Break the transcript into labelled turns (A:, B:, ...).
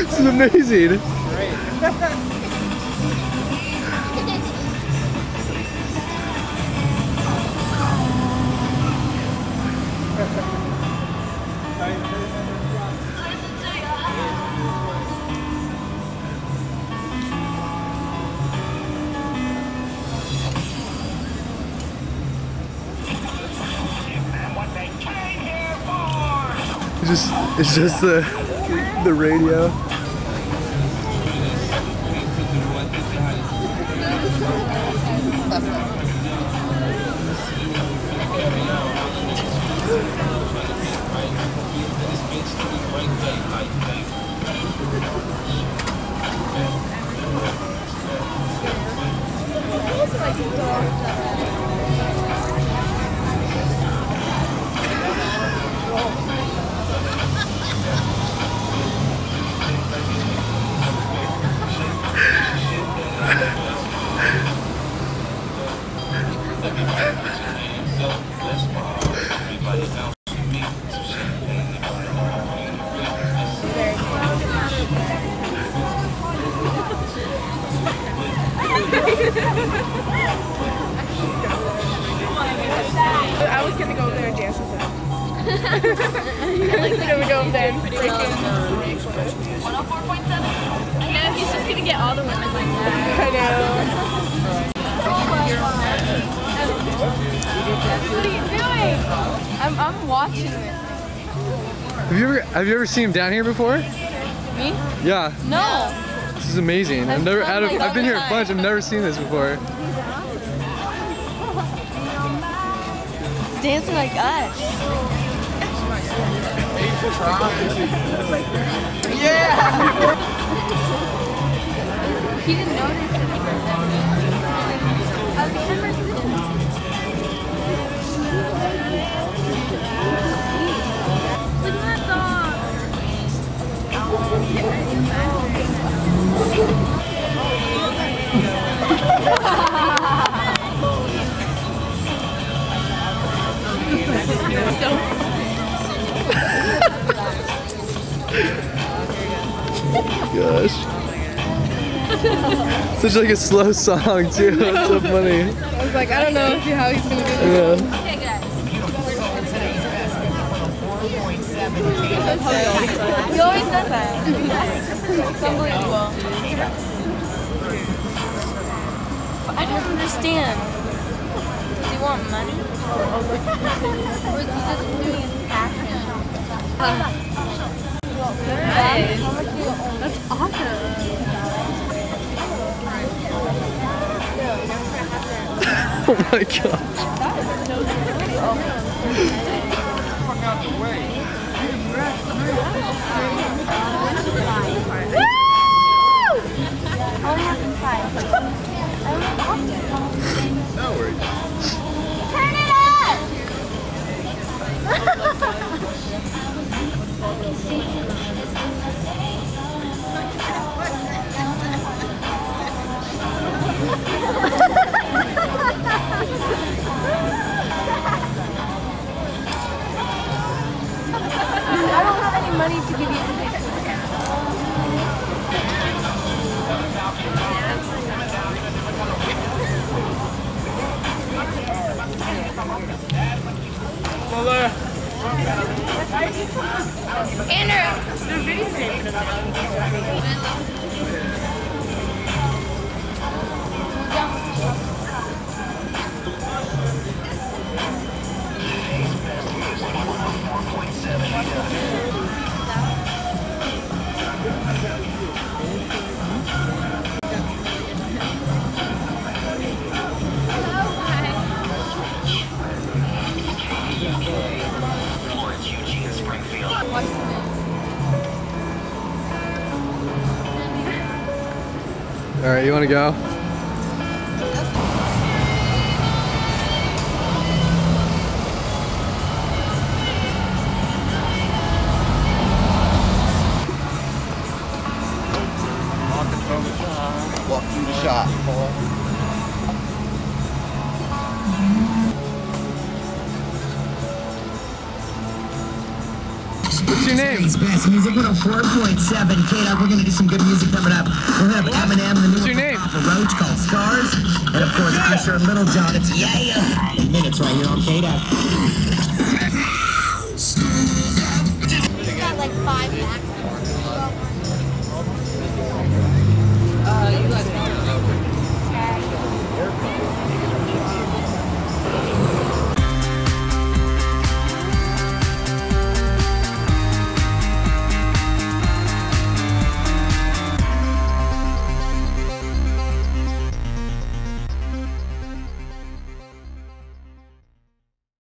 A: This is amazing.
B: Great.
A: It's just the radio.
C: I was gonna go over there and dance with him. I was gonna go over there and freaking 104.7. I know, he's just gonna get all the women like that. I know. What are you doing? I'm watching it.
A: Have you ever seen him down here before?
C: Me?
A: Yeah.
C: No.
A: This is amazing. I've been here a bunch. I've never seen this before.
C: Dancing like us. Yeah! He didn't notice it. I've never seen it. Look at that dog.
A: Gosh. Such like a slow song too. It's so funny.
C: I was like, I don't know how he's gonna do this.
A: Yeah.
C: Okay, guys. He always says that. It's unbelievable. I don't understand. Does he want money? Or is he just doing his passion? That's awesome.
A: Oh my gosh.
C: That is so
B: Fuck out the way.
C: only have inside.
B: No worries.
C: Turn it up! I don't have any money to give you today. Andrew! They're videotaping
A: All right, you want to go?
B: Walk through the shop.
A: What's your name?
D: Best music 104.7. K-Dog, we're gonna do some good music coming up. We'll have Eminem and the
A: What's your name?
D: Roach called Scars. And of course, Usher and Little John. It's yeah in minutes right here on K-Dog.